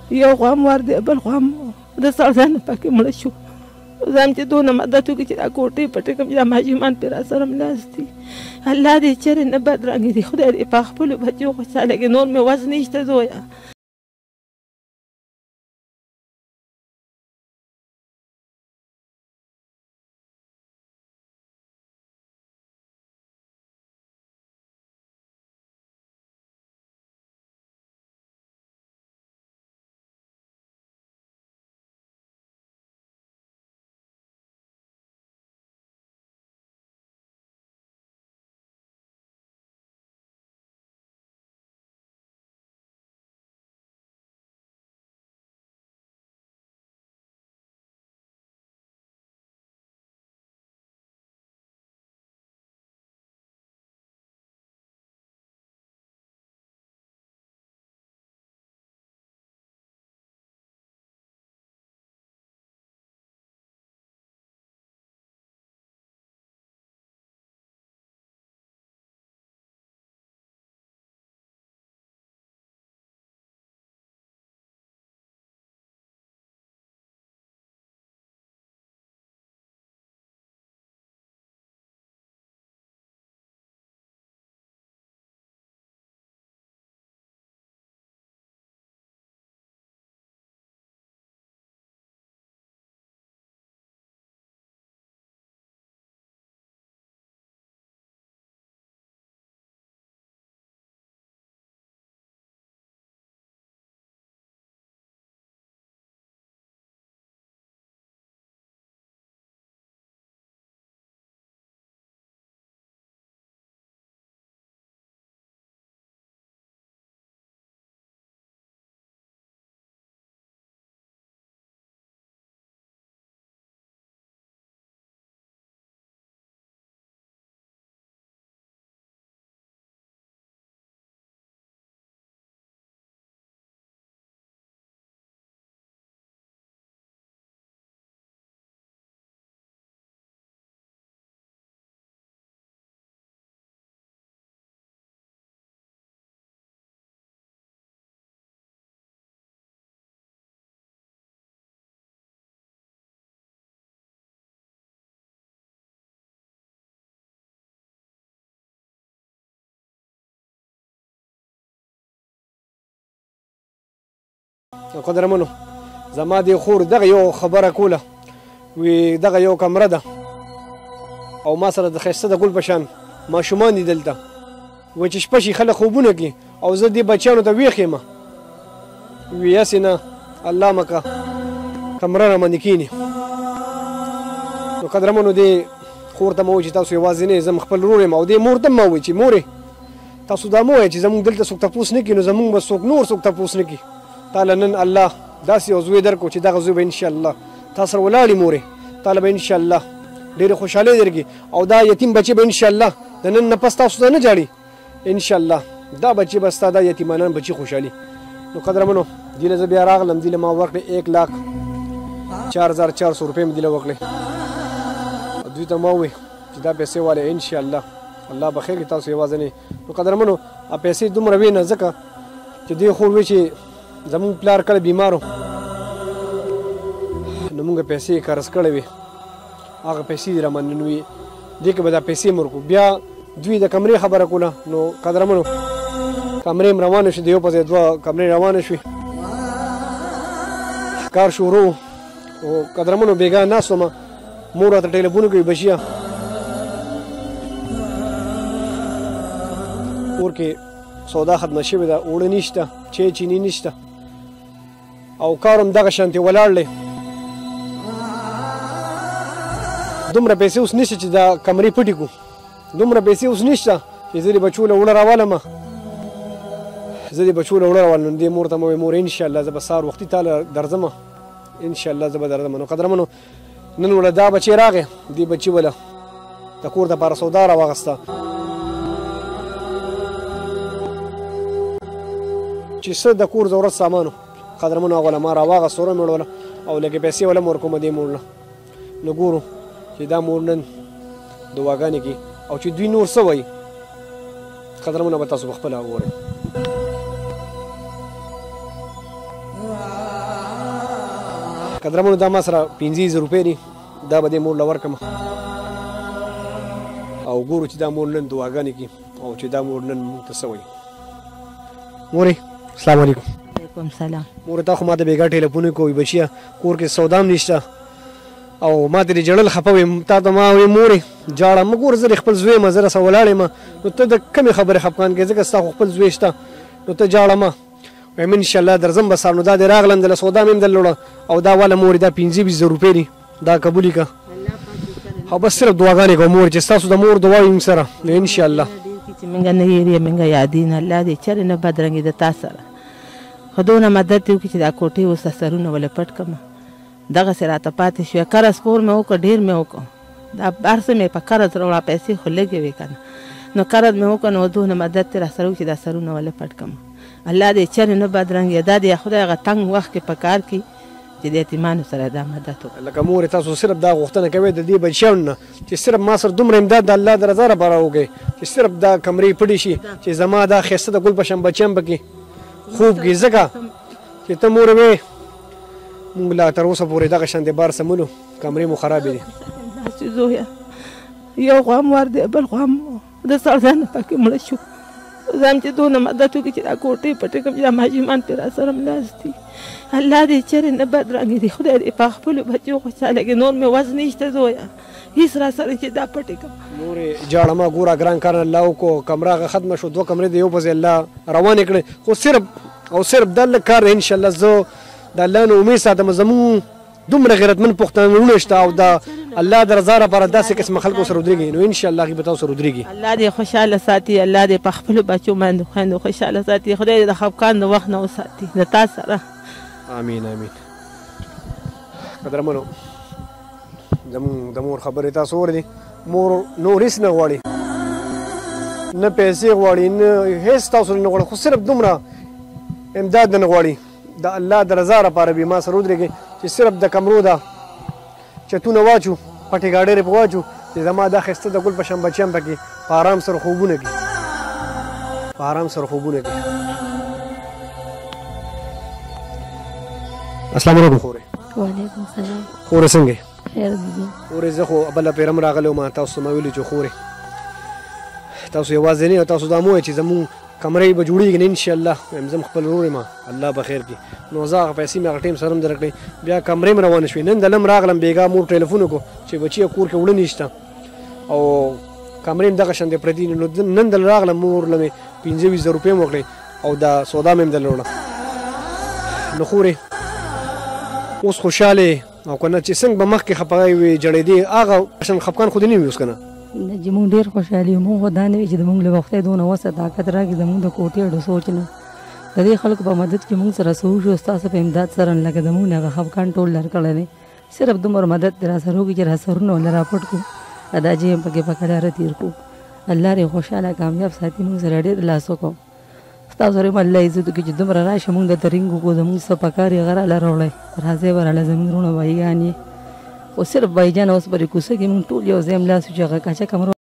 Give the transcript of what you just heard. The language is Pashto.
یو خوا هم ور دی بل خوا هم د سړځای نه پکې مړه شو. زه هم چې دونه مدد وکړي چې دا کوټې پټې کړم چې دا ماشومان پرې راسره ناست دي. الله دې چېرې نه بدرنګې دي. خدای دې په خپلو بچو خوشحاله کړي. نور مې وس نشته زویه. قدرمنو زما دې خور دغه یو خبره کوله وی دغه یو کمره ده او ما سره د ښایسته د ګل په شان ماشومان دي دلته وایي چې شپه شي خلک خوبونه کوي او زه دې بچیانو ته ویښ یم وی هسې نه الله مکه کمره راباندې کښېني نو قدرمنو دې خور ته مه وایي چې تاسو یوازې نه یې زه خپل ورور یم او دې مور ته هم مه وایي چې مورې تاسو دا مه وایئ چې زموږ دلته څوک تپوس نه کړي نو زموږ به څوک نور څوک تپوس نه کړي تعالی نن الله داسې یو زوی درکړو چې دغه زوی به انشاءالله تا سره ولاړي مورې تعالی به انشاءالله ډېرې خوشحالۍ درکړي او دا یتیم بچی به انشاءالله د نن نه پس تاسو ته نه جاړي انشاءالله دا بچی به ستا دا یتیمانان بچي خوشحالي نو قدرمنو دې له زه بیا راغلم دې له ما ورکړې 1,04,400 روپۍ مې دې له وکړې دوی ته ما ووایي چې دا پیسې والې انشاءالله الله به خیر کړي تاسو یوازې نه نو قدرمنو پیسې دومره وې نه ځکه چې دې خور وی چې زمونږ پلار کله بیمار و نو مونږ پیسې قرض کړې وې هغه پیسې دې راباندې نو وي دې کې به دا پیسې مورکو بیا دوی د کمرې خبره کوله نو قدرمنو کمرې م روانې شوې د یو په ځای دوه کمرې روانې شوې کار شروع او قدرمنو بېګا ناست ومه مور راته ټلیفون کوي بچیه کور کې سودا ختمه شوې ده اوړه نشته چای چینی نشته او کار هم دغه شانتې ولاړ دی دومره پیسې اوس نشته چې دا کمرې پټې کړو دومره پیسې اوس نشته چې زه دې بچو له اوړه راوالمه زه دې بچو له اوړه راوالم دې مور ته مې وایي مور انشاءالله زه به سهار وختي تاله درځمه انشاءالله زه به درځم نو قدرمنو نن وله دا بچی راغی دې بچي وله د کور دپاره سودا راواغسته چې څه د کور ضرورت سامانو قدرمنو هغه له ما راواغسته وره مې وړوله او لږې پیسې وله م ورکومه دې مور له نو ګورو چې دا مور نن دعاګانې کوي او چې دوی نور څه وایي قدرمنو به تاسو پخپله وګورئ قدرمنو دا ما سره 15,000 روپۍ دي دا به دې مور له ورکړم او ګورو چې دا مور نن دعاګانې کړي او چې دا مور نن مونږ ته څه وایي. مورې السلام علیکم. وعلیکم سلام. مورې تا خو ما ته بېګا ټېلیفون کوي بچیه کور کې سودا هم نشته او ما ترې ژړل خفه ویم تا ته ما وایي مورې جاړه مه ګوره زه د خپل زوی یم زه راسه ولاړ یم نو ته د کمې خبرې خفګان کوې ځکه ستا خو خپل زوی شته نو ته جاړه مه وایم انشاءالله درځم به سهار نو دا دې راغلم دله سودا مې هم در لوړه او دا واله مورې دا 15,000 روپۍ دي دا قبول کړه او بس صرف دعاګانې کوم مور چې ستاسو د مور دعا وي موږ سره نو انشاءالله چې موږ نه یېرې موږ یادین الله دې چېرې نه بدرنګي د تا سره خو دونه مدد دې وکړي چې دا کوټې اوس سرونه ولې پټ کړم دغسې راته پاتې شوې قرض پور مې وکړ ډېر مې وکړ دا هر څه مې په قرض راوړه پیسې خو لږې وې که نه نو قرض مې وکړ نو دونه مدد دې راسره وکړي چې دا سرونه ولې پټ کړم الله دې چېرې نه بدرنګي دا دې خدای هغه تنګ وخت کې په کار کړي چې د یتیمانو سره دا مدد وکړي. لکه مورې تاسو صرف دا غوښتنه کوئ د دې بچیانو نه چې صرف ما سره دومره امداد د الله د رضا لپاره وکړئ چې صرف دا کمرې پټې شي چې زما دا ښایسته د ګل په شان بچیان پکې خوب کړي ځکه چې ته مورې وې مونږ لا تر اوسه پورې دغه شان د بار سملو کمرې مو خرابې دي. داسې زویه یو خوا هم ور دی بل خوا هم د سړځان پکې مړه شو ځم چې دونه مدد وکړي چې دا کوټې پټې کړم چې دا ماشومان پرې راسره ملاست دي الله دې چېرې نه بدرنګي دي خدای دې په خپلو بچو خوشحاله کړي نور مې وس نشته زویه هېڅ راسره چې دا پټې کړم. مورې جاړه ما ګوره ګران کار الله وکړو کمره هغه ختمه شو 2 کمرې د یو په ځای الله روانې کړې خو صرف او صرف دا لږ کار دی انشاءالله زه د الله نه امید ساتم زموږ دومره غیرتمند پښتانه شته او د الله د رضا لپاره داسې قسمه خلکو سره ودرېږي نو انشاءالله هغوی به تاسو سره ودرېږي. الله دې خوشحاله ساتي الله دې په خپلو بچو باندې خویندو خوشحاله ساتي خدای دې د خفګان د وخت نه وساتي د تا سره. امین امین. قدرمنو زموږ د مور خبرې تاسو اورېدې مور نور هېڅ نه غواړي نه پیسې غواړي نه هېڅ تاسو نه غواړي خو صرف دومره امداد نه غواړي د الله د رضا لپاره به ما سره ودرېږي چې صرف د کمرو ده چتونه واچو پټې ګاډرې په واچو چې زما دا ښایسته د ګل په شان بچیان پکې په ارام سره خوبونه کوي په ارام سره خوبونه کوي. السلام علیکم خورې. وعلیکم السلام. خورې څنګه یې؟ خیر دي. خورې زه خو بله پیره م راغلی وم تاسو ته ما ویلي چې خورې تاسو یوازې نه یو تاسو دا مو وایئ چې زمونږ کمرې به جوړېږي نه انشاءالله وایم زه خپل ورور یم الله به خیر کړي نو زه هغه پیسې مې هغه ټایم سره هم درکړې بیا کمرې م روانه شوې نن دلم راغلم بېګا مور ټلیفون وکړو چې بچیه کور کې وړه نشته او کمرې هم دغه شان دی پرتې نو نن دل راغلم مور له مې 15,000 روپۍ م وکړې او دا سودا مې هم در وړه نو خورې اوس خوشحاله او که نه چې څنګه به مخکې خفه وې جړېدې هغه شان خفګان خو دې نه وي اوس که نه چې مونږ ډېر خوشحالي یو مونږ خو دا نه وي چې د مونږ له وخته دونه وسه طاقت راکړي زمونږ د کوټې ډو سوچ نه د دې خلکو په مدد کې مونږ سره څه وشو ستاسو په امداد سره لکه زمونږ نه هغه خفګان ټول لر کړی دی صرف دومره مدد دې راسره وکړي چې راسرونه ونه راپټ کړو دا جې هم پکې په کډاره تېر کړو الله دې خوشحاله کامیاب ساتي مونږ سره ډېر لاس وکړو ستاسو سره هم الله عزت وکړي چې دومره راشه مونږ د ترینګ وکړو زمونږ څه پکار یې غره راوړی راځئ ورله زمونږ وروڼه بهیګان یې خو صرف بهیجان اوس پرې کوڅه کې مونږ ټول یو ځای ملا شو چې هغه کاچه کمره